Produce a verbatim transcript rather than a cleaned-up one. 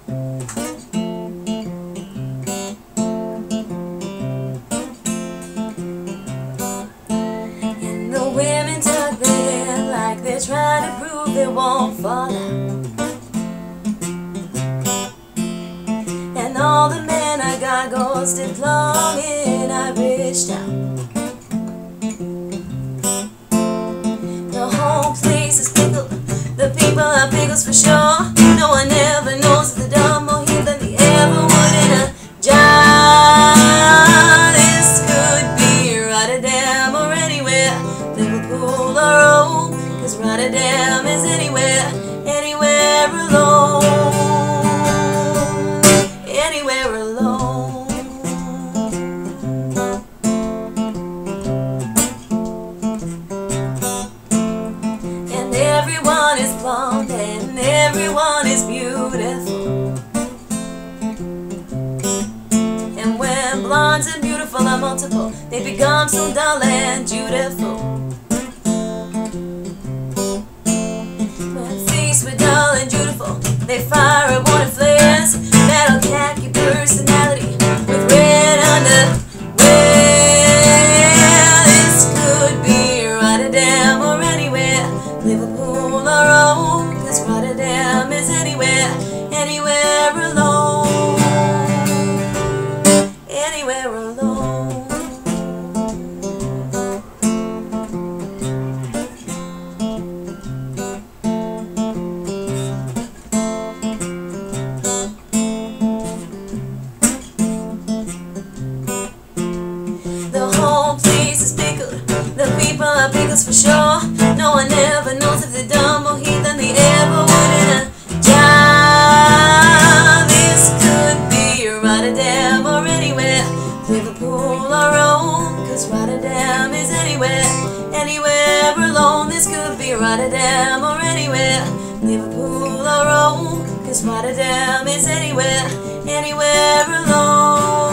And the women tuck their hair like they're trying to prove they won't fall out. And all the men I got ghosted longing I reached out. The whole place is pickled, the people are pickles for sure. No one ever knows if the dumb more here than they ever would in a jar. This could be Rotterdam or anywhere, Liverpool or Rome, 'cause Rotterdam is anywhere, anywhere alone, anywhere alone. And everyone is blonde and everyone is beautiful. And when blondes and beautiful are multiple, they become so dull and beautiful. When faced with dull and beautiful, they fire at one and flares. Metal khaki personality with red underwear. This could be Rotterdam or anywhere, Liverpool or Rome, 'cause Rotterdam is anywhere, anywhere alone, anywhere alone. The whole place is pickled, the people are pickles for sure. No one ever knows if they're dumb or heathen they ever would in a jar. This could be Rotterdam or anywhere, Liverpool or Rome, 'cause Rotterdam is anywhere, anywhere alone. This could be Rotterdam or anywhere, Liverpool or Rome, 'cause Rotterdam is anywhere, anywhere alone.